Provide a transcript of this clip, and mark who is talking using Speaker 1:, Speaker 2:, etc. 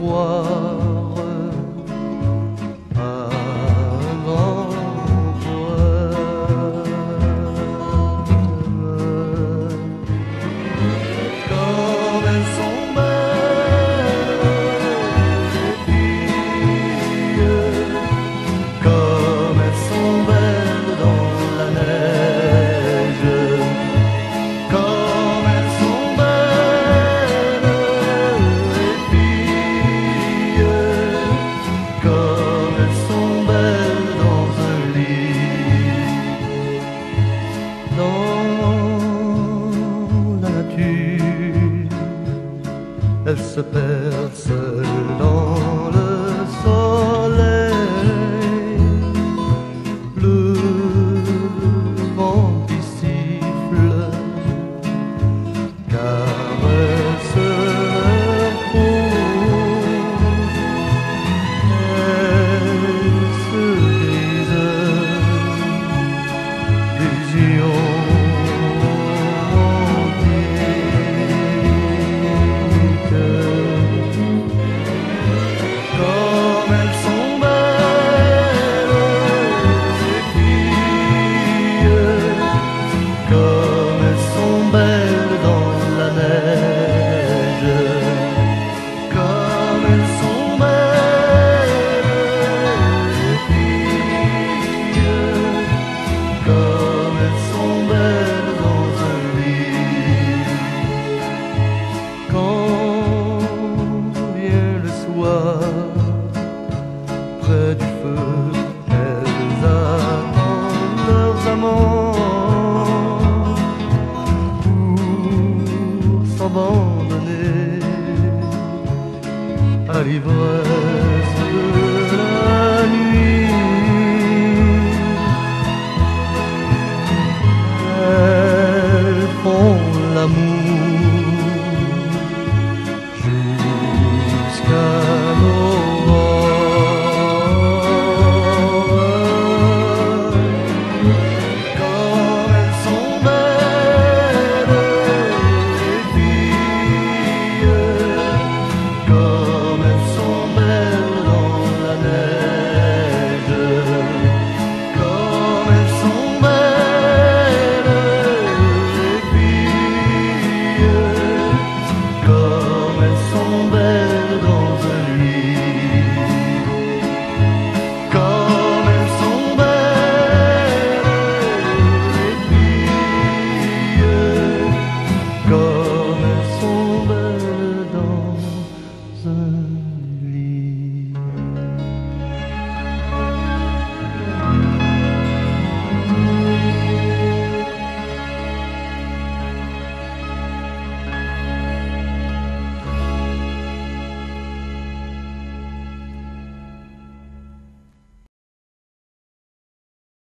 Speaker 1: croire à un grand poème. Comme elles sont belles, les filles, comme elles sont belles dans la neige, comme elles sont belles, les filles, comme elles sont belles dans un lit, dans la nature. Elles se perdent seules dans le soleil, le vent qui siffle caresse leur peau. Elles se grisent d'illusions comme elles sont belles, ces filles, comme elles sont belles dans la neige, comme elles sont belles, les filles, comme elles sont belles dans un lit. Quand vient le soir, près du feu, elles attendent leurs amants pour s'abandonner à l'ivresse de